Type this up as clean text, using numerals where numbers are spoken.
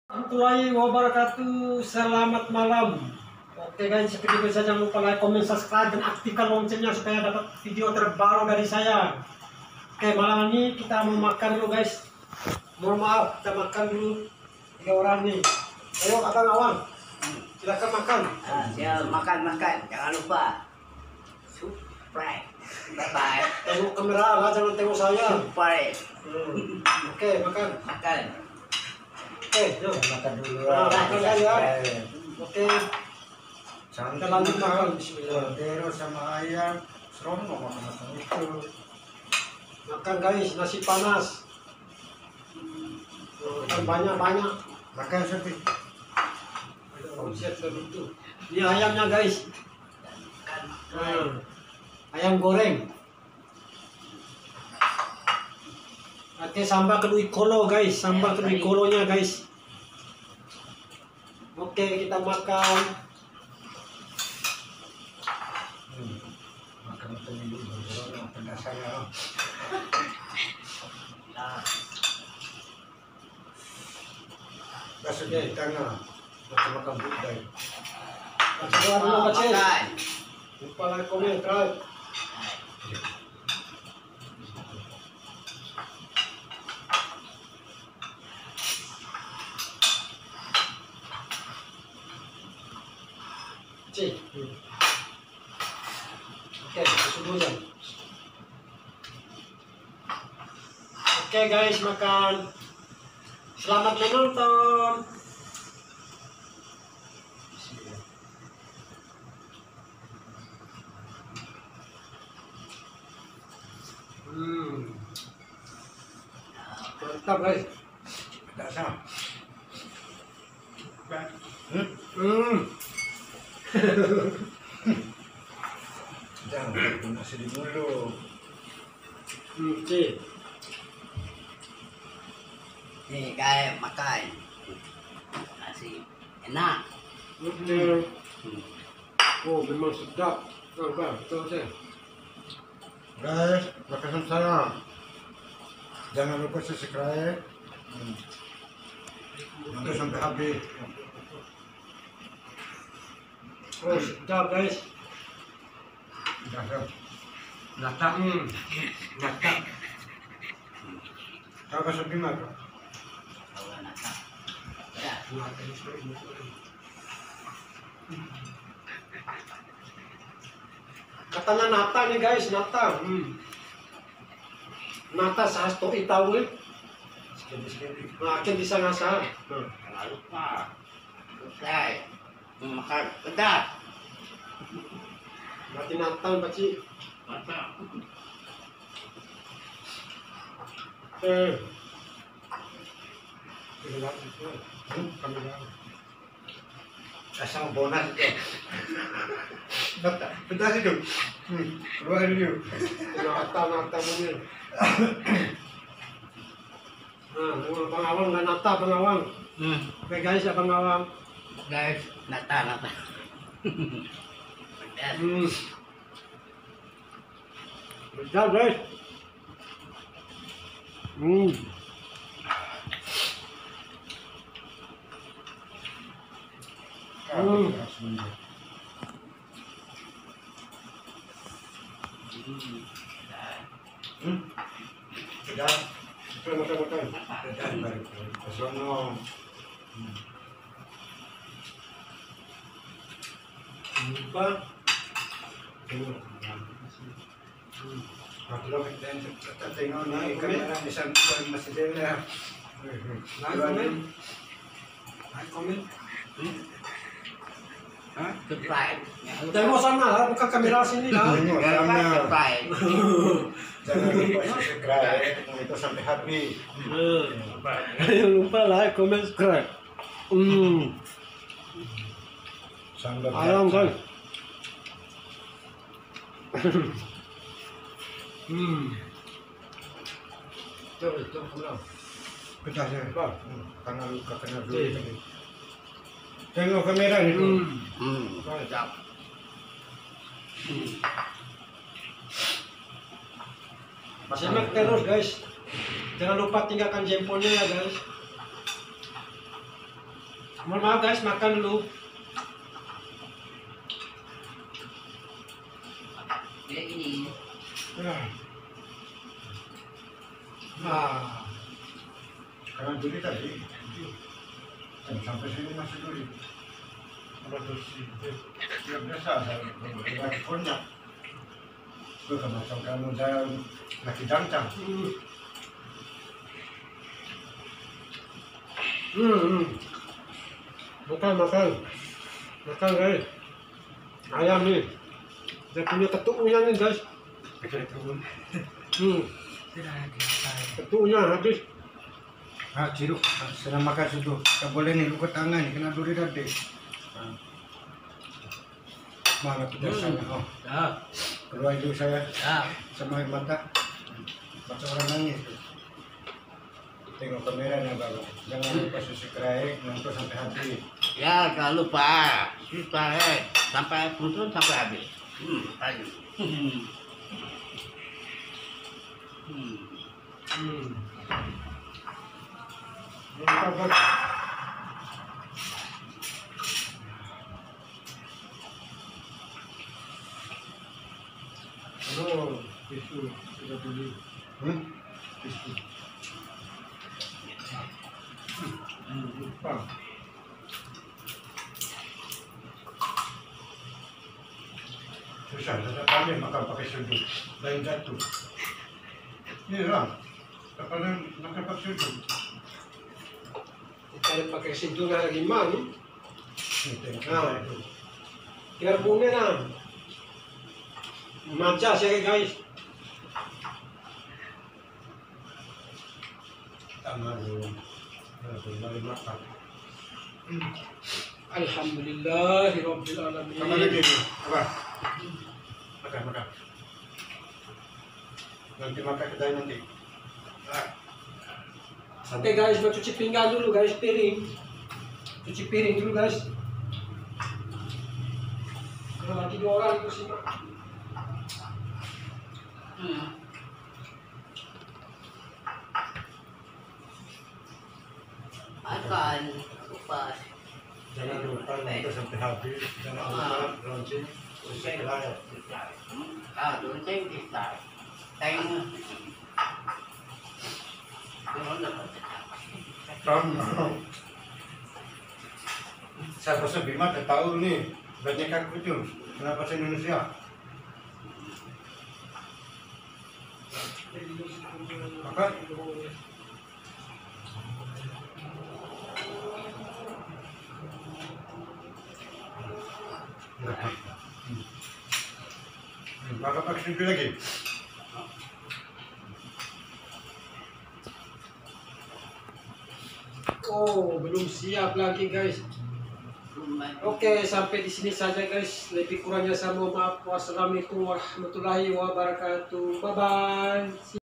Warahmatullahi wabarakatuh. Selamat malam. Oke guys, seperti biasa jangan lupa like, comment, subscribe dan aktifkan loncengnya supaya dapat video terbaru dari saya. Oke, malam ini kita mau makan dulu guys. Mohon maaf, kita makan dulu 3 orang nih. Ayo Abang Awang, silakan makan. Ya, makan, jangan lupa subscribe. Bye bye. Tengok kamera lah, jangan tengok saya. Subscribe. Oke, makan. Oke, yuk. Makan dulu. Makan ya. Oke, Santai kita lanjut makan. Bismillah. Cordero sama ayam. Serono makan itu. Makan guys, nasi panas. Makan banyak-banyak. Makan sepi. Siap itu. Ini ayamnya guys. Ayam goreng. Oke, sambal kedui kolo guys, sambal kedui kolonya guys. Oke, kita makan. Makan itu dulu. Pedas saya. Masuk di tengah. Makan budai. Makan dulu kecil. Makan. Lupa like, comment, subscribe. Cik. Oke, susu dulu jam. Oke guys, makan. Selamat menonton. Mantap guys. Pedas sama. Jangan pakai nasi di dulu. Cik. Nih, kayak makan. Nasi enak. Oke. Oh, memang sedap. Oh, bang, betul saya. Guys, makan saya. Jangan lupa subscribe. Nanti sampai habis. Oh, sedap guys. Nata. Nata. Kakak sedih mah. Kalau nata. Ya. Katanya nata nih guys, nata. Nata sasto itaw eh. Sekali-sekali. Makin bisa ngasah. Jangan lupa subscribe. Makan pedas. Berarti nata Pakcik. Mantap. Asal bonus itu. Pedas itu. Keluar dulu. Nata mungkin. Nah, Bang Awang nggak nata Bang Awang. Oke guys, ya Bang Awang. Guys, nata. Pedas. Sedap guys. Pedas. Makan. Pedas baru. Kesono. Lupa. Kalau kita tengok naik kamera di samping masih dia. Like, comment. Subscribe. Tengok sana lah, bukan kamera sini lah. Tengok Jangan lupa sana. subscribe. Jangan lupa subscribe itu sampai habis. Jangan lupa like, comment, subscribe. Sambal Ayam kan. Coba kamera. pedas ya. Karena luka kena dulu tadi. Tengok kamera itu. Mantap. Simak terus guys. Jangan lupa tinggalkan jempolnya ya guys. Mohon maaf guys, makan dulu. Dia ini. Nah, karena duri tadi, sampai sini masih duri. Kalau terus ya biasa, saya lagi konyak. Itu termasuk kamu saya lagi dancang. Makan guys. Ayam nih. Saya punya ketuknya nih guys. Ketuknya habis. Ah, Ciruk, senang makan situ. Tak boleh nih, luka tangan nih, kena duri tadi. Mana kita sana? Oh, Ya. keluar hidung saya Ya. sama air mata. Macam orang nangis. Tengok kamera nih, Bapak. Jangan lupa subscribe, nonton sampai habis. Ya, jangan lupa. Subscribe sampai punten sampai habis. Ayo. Oh, tisu sudah beli. Tisu. Lupa. Susah, saya pandai makan pakai sudut. Lain jatuh. Ini lah. Tak pandai makan pakai sudut. Kita pakai sentuh lagi mana? Ini tengok Nah. saya itu. Biar bunga na. Manca siya guys. Tama dulu. Balik makan. Alhamdulillahirabbil alamin. Tambah lagi nih. Apa? Makan, makan. Nanti makan kedai nanti. Oke guys, mau cuci pinggan dulu guys, piring. Cuci piring dulu guys. Kalau lagi 2 orang itu sih. Makan. Lupa. Jangan lupa nonton sampai habis. Jangan lupa lonceng. Subscribe. Ah, lonceng kita. Tengok. Saya pasal Bima tak tahu nih banyak aku itu kenapa bahasa Indonesia. Apa? Pakai pakai sendiri lagi. Oh, belum siap lagi guys. Oke, sampai di sini saja guys. Lebih kurangnya saya mohon maaf. Wassalamualaikum warahmatullahi wabarakatuh. Bye bye.